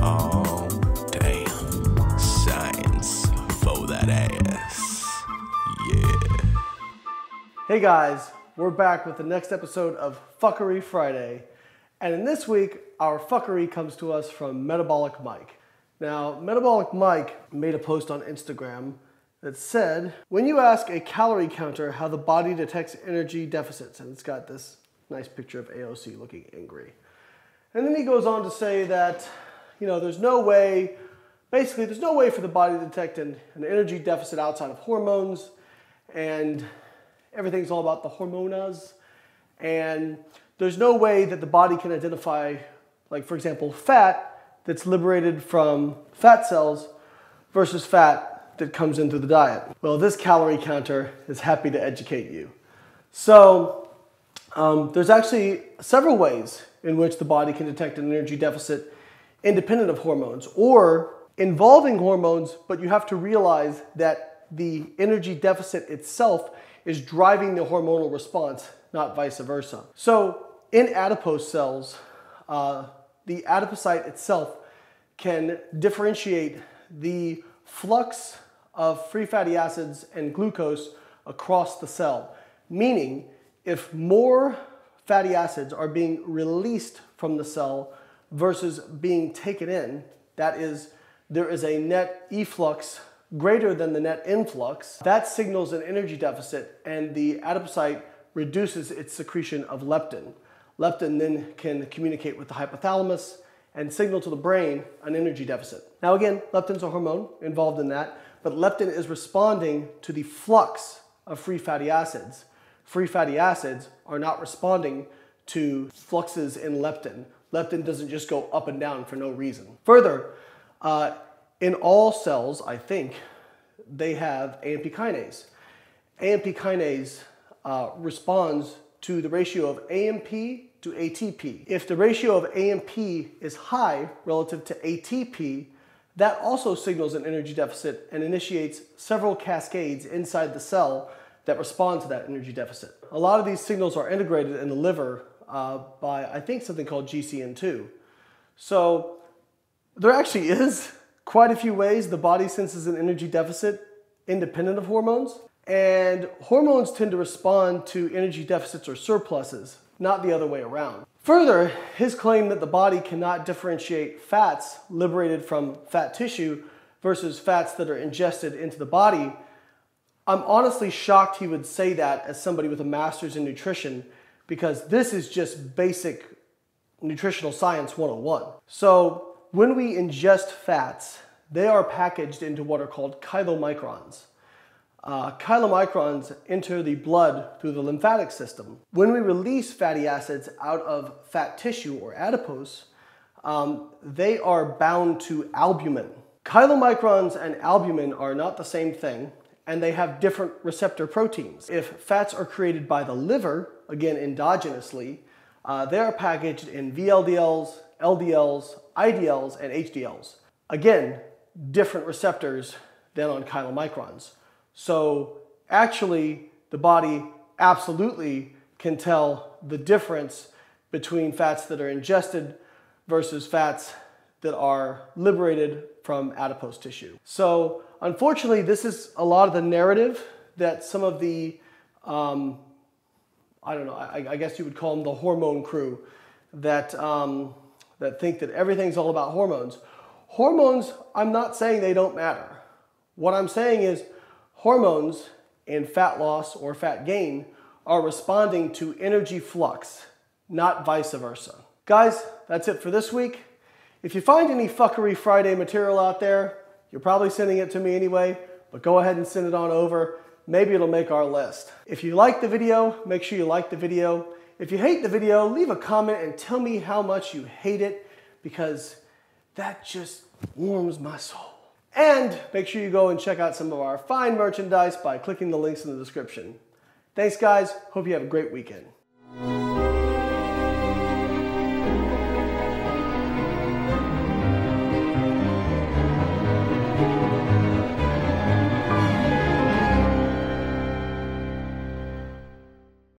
Oh, damn. Science for that ass. Yeah. Hey guys, we're back with the next episode of Fuckery Friday. And in this week, our fuckery comes to us from Metabolic Mike. Now, Metabolic Mike made a post on Instagram that said, when you ask a calorie counter how the body detects energy deficits, and it's got this nice picture of AOC looking angry. And then he goes on to say that, there's no way for the body to detect an energy deficit outside of hormones, and everything's all about the hormonas, and there's no way that the body can identify, like for example, fat that's liberated from fat cells versus fat that comes in through the diet. Well, this calorie counter is happy to educate you. So there's actually several ways in which the body can detect an energy deficit independent of hormones or involving hormones, but you have to realize that the energy deficit itself is driving the hormonal response, not vice versa. So in adipose cells, the adipocyte itself can differentiate the flux of free fatty acids and glucose across the cell, meaning if more fatty acids are being released from the cell versus being taken in, that is, there is a net efflux greater than the net influx, that signals an energy deficit, and the adipocyte reduces its secretion of leptin. Leptin then can communicate with the hypothalamus and signal to the brain an energy deficit. Now again, leptin's a hormone involved in that, but leptin is responding to the flux of free fatty acids. Free fatty acids are not responding to fluxes in leptin. Leptin doesn't just go up and down for no reason. Further, in all cells, I think, they have AMP kinase. AMP kinase responds to the ratio of AMP to ATP. If the ratio of AMP is high relative to ATP, that also signals an energy deficit and initiates several cascades inside the cell that respond to that energy deficit. A lot of these signals are integrated in the liver by, I think, something called GCN2. So there actually is quite a few ways the body senses an energy deficit independent of hormones. And hormones tend to respond to energy deficits or surpluses, not the other way around. Further, his claim that the body cannot differentiate fats liberated from fat tissue versus fats that are ingested into the body, I'm honestly shocked he would say that as somebody with a master's in nutrition, because this is just basic nutritional science 101. So when we ingest fats, they are packaged into what are called chylomicrons. Chylomicrons enter the blood through the lymphatic system. When we release fatty acids out of fat tissue or adipose, they are bound to albumin. Chylomicrons and albumin are not the same thing, and they have different receptor proteins. If fats are created by the liver, again endogenously, they are packaged in VLDLs, LDLs, IDLs, and HDLs. Again, different receptors than on chylomicrons. So actually, the body absolutely can tell the difference between fats that are ingested versus fats that are liberated from adipose tissue. So unfortunately, this is a lot of the narrative that some of the, I guess you would call them the hormone crew, that think that everything's all about hormones. Hormones, I'm not saying they don't matter. What I'm saying is hormones in fat loss or fat gain are responding to energy flux, not vice versa. Guys, that's it for this week. If you find any Fuckery Friday material out there, you're probably sending it to me anyway, but go ahead and send it on over. Maybe it'll make our list. If you like the video, make sure you like the video. If you hate the video, leave a comment and tell me how much you hate it, because that just warms my soul. And make sure you go and check out some of our fine merchandise by clicking the links in the description. Thanks guys, hope you have a great weekend.